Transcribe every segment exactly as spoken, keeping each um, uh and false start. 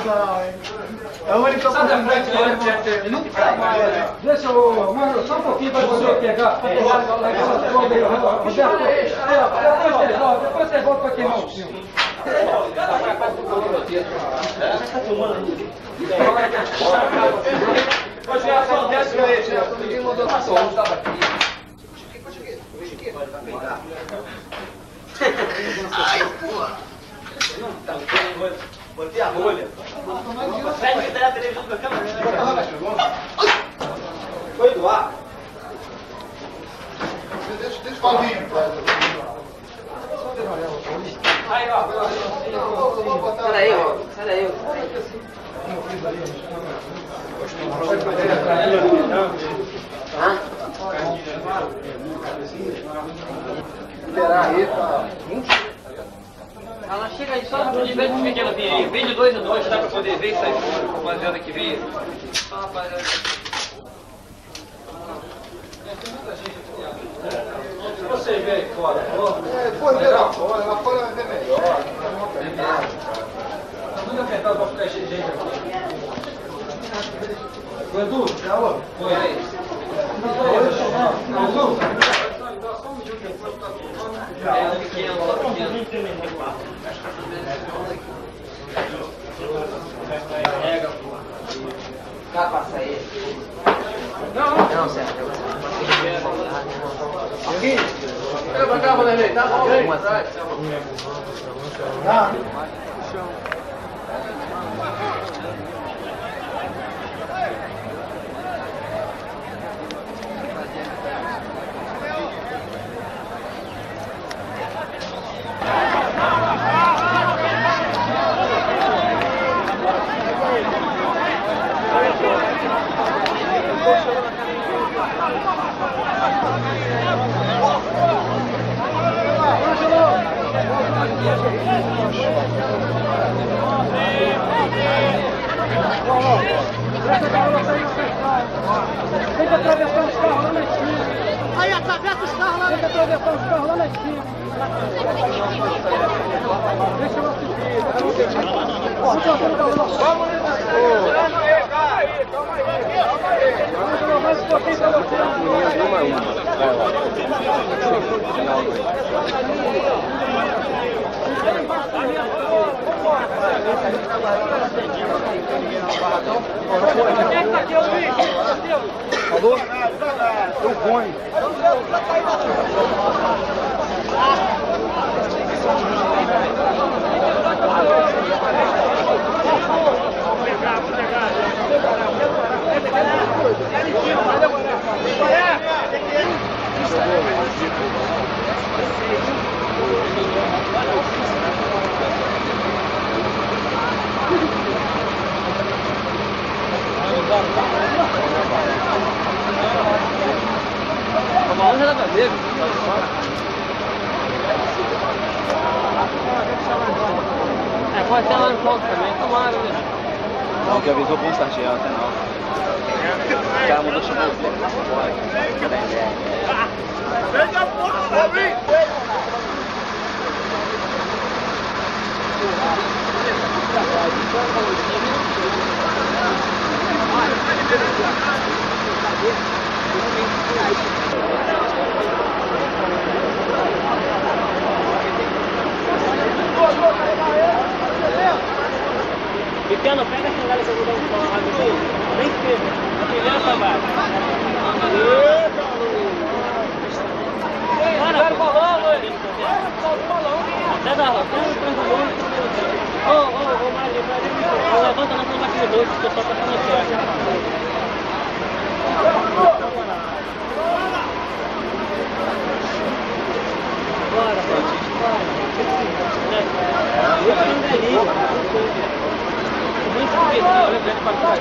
sensacional, hein? É o único que eu posso Deixa eu, mano, só um pouquinho para poder pegar. Roberto, depois você volta para queimar o filme. Hoje é só dez vezes, né? Ninguém mandou passar. Ai, porra! Botei a rolha. Sai que tá a televisão da câmera. Foi do ar. Deixa deixa o vinho. Aí, ó. Sai daí, ó. Sai daí, ó. Hã? Liberar aí pra... Ela chega aí só de vez em pequeno vir aí. Vem de dois em dois, dá pra poder ver isso aí, rapaziada que vem. Só rapaziada. Se você ver aí fora, é, pode ver lá fora, lá fora vai ver melhor. Tá muito apertado pra ficar cheio de gente aqui. Foi Edu? Alô? Foi aí. Edu? É pequeno, só pequeno. Pega, pô. Dá pra sair? Não, Não, certo. Aqui? Pega pra cá, Vanderlei, tá bom? Vem, atrás. Tá. Tem que atravessar os carros lá na esquina. Aí atravessa os carros lá. Tem que atravessar os carros lá na esquina. Deixa eu assistir. Vamos, calma aí, calma aí. Vamos jogar mais um pouquinho pra você. Falou? Eu ponho. Uma onda dá pra ver. É, pode ser lá no ponto também, tomara, né? Não, que avisou com o Sargento até não. O cara mandou chamar o tempo. Pega a porra pra mim! Pequeno, pega essa galera que eu vou dar um pau lá no meio. Bem firme. Primeiro pra baixo. Bora, pega o balão, Luiz. Até da roda. Ô, ô, ô, Maria, Maria, levanta na sua máquina dois, que eu tô passando aqui, ó. Bora, bora. Eu ainda ali. Muito bonito, olha bem pra trás.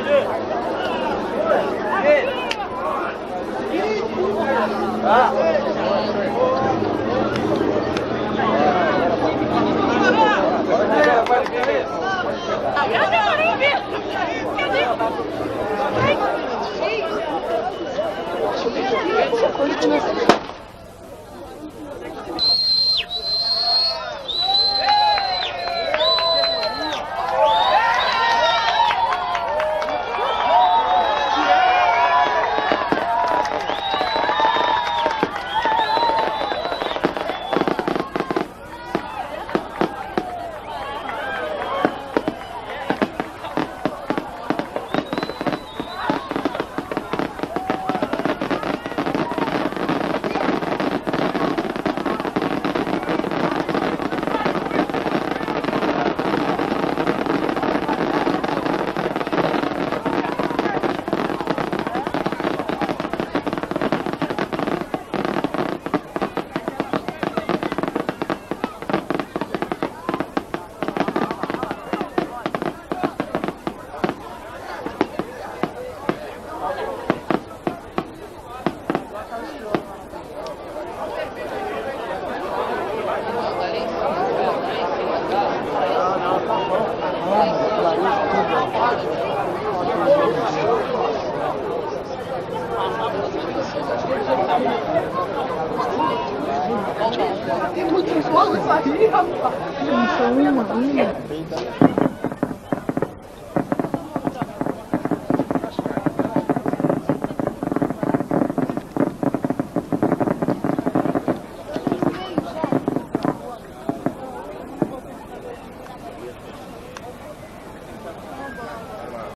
Não sou uma, uma.